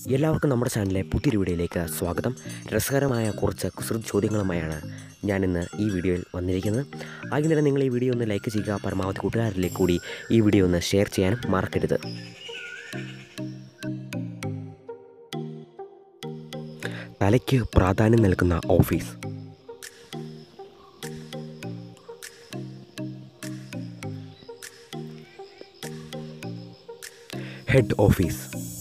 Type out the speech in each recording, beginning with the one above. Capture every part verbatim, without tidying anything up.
എല്ലാവർക്കും നമ്മുടെ ചാനലിലെ പുതിയൊരു വീഡിയോയിലേക്ക് സ്വാഗതം. രസകരമായ കുറച്ച് കുസൃതി ചോദ്യങ്ങളുമായാണ് ഞാനിന്ന് ഈ വീഡിയോയിൽ വന്നിരിക്കുന്നത്. ആദ്യം തന്നെ നിങ്ങൾ ഈ വീഡിയോ ഒന്ന് ലൈക്ക് ചെയ്യുക, പരമാവധി കൂട്ടുകാരിലേക്ക് കൂടി ഈ വീഡിയോ ഒന്ന് ഷെയർ ചെയ്യാനും മറക്കരുത്. തലയ്ക്ക് പ്രാധാന്യം നൽകുന്ന ഓഫീസ്. Head office.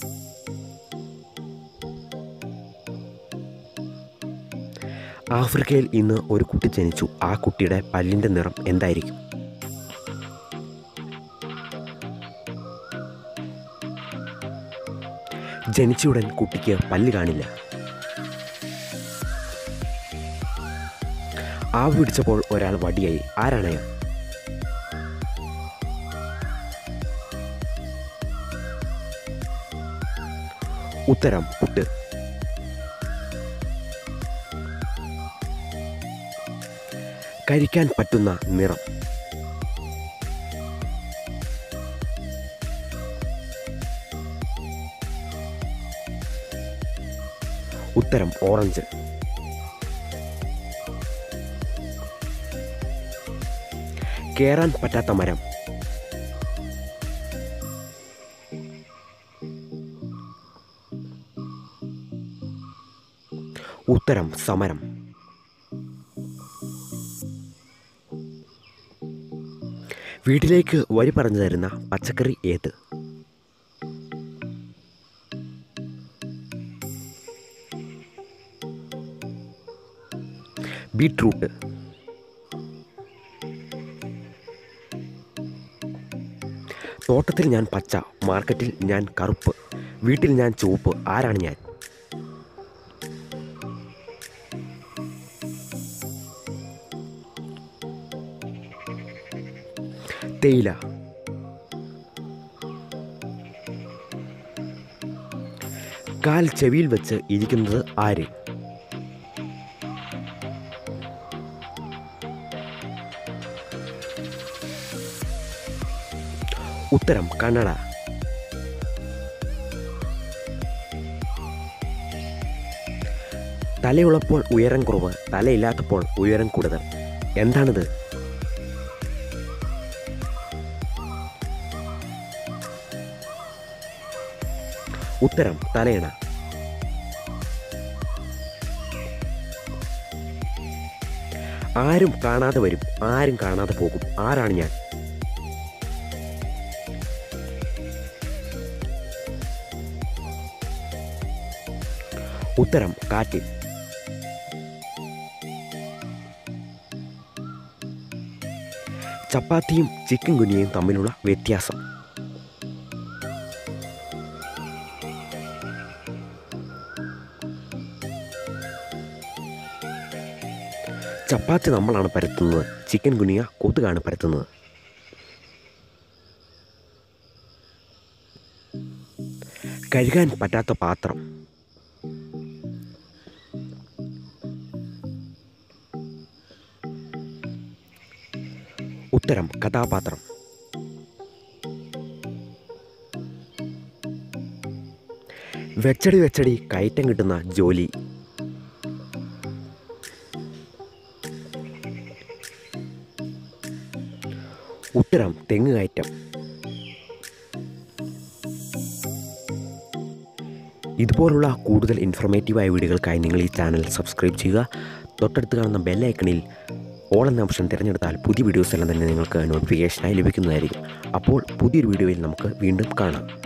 ആഫ്രിക്കയിൽ ഇന്ന് ഒരു കുട്ടി ജനിച്ചു. ആ കുട്ടിയുടെ പല്ലിൻ്റെ നിറം എന്തായിരിക്കും? ജനിച്ചയുടൻ കുട്ടിക്ക് പല്ല് കാണില്ല. ആവി പിടിച്ചപ്പോൾ ഒരാൾ വടിയായി. ആരാണയാൾ? ഉത്തരം പുട്ട്. കഴിക്കാൻ പറ്റുന്ന നിറം. ഉത്തരം ഓറഞ്ച്. കേറാൻ പറ്റാത്ത മരം. ഉത്തരം സമരം. വീട്ടിലേക്ക് വരി പറഞ്ഞു തരുന്ന പച്ചക്കറി ഏത്? ബീട്രൂട്ട്. തോട്ടത്തിൽ ഞാൻ പച്ച, മാർക്കറ്റിൽ ഞാൻ കറുപ്പ്, വീട്ടിൽ ഞാൻ ചുവപ്പ്. ആരാണ് ഞാൻ? തേയില. കാൽ ചെവിയിൽ വെച്ച് ഇരിക്കുന്നത് ആര്? ഉത്തരം കണ്ണട. തലയുള്ളപ്പോൾ ഉയരം കുറവ്, തലയില്ലാത്തപ്പോൾ ഉയരം കൂടുതൽ. എന്താണിത്? ഉത്തരം തലയണ. ആരും കാണാതെ വരും, ആരും കാണാതെ പോകും. ആരാണ് ഞാൻ? ഉത്തരം കാറ്റ്. ചപ്പാത്തിയും ചിക്കൻ ഗുനിയയും തമ്മിലുള്ള വ്യത്യാസം. ചപ്പാത്തി നമ്മളാണ് പരത്തുന്നത്, ചിക്കൻ ഗുനിയ കൊതുകാണ് പരത്തുന്നത്. കഴുകാൻ പറ്റാത്ത പാത്രം. ഉത്തരം കഥാപാത്രം. വെച്ചടി വെച്ചടി കയറ്റം കിട്ടുന്ന ജോലി. ഉത്തരം തെങ്ങ് കയറ്റം. ഇതുപോലുള്ള കൂടുതൽ ഇൻഫോർമേറ്റീവായ വീഡിയോകൾക്കായി നിങ്ങൾ ഈ ചാനൽ സബ്സ്ക്രൈബ് ചെയ്യുക. തൊട്ടടുത്ത് കാണുന്ന ബെല്ലൈക്കണിൽ ഓൾ എന്ന ഓപ്ഷൻ തിരഞ്ഞെടുത്താൽ പുതിയ വീഡിയോസ് എല്ലാം തന്നെ നിങ്ങൾക്ക് നോട്ടിഫിക്കേഷനായി ലഭിക്കുന്നതായിരിക്കും. അപ്പോൾ പുതിയൊരു വീഡിയോയിൽ നമുക്ക് വീണ്ടും കാണാം.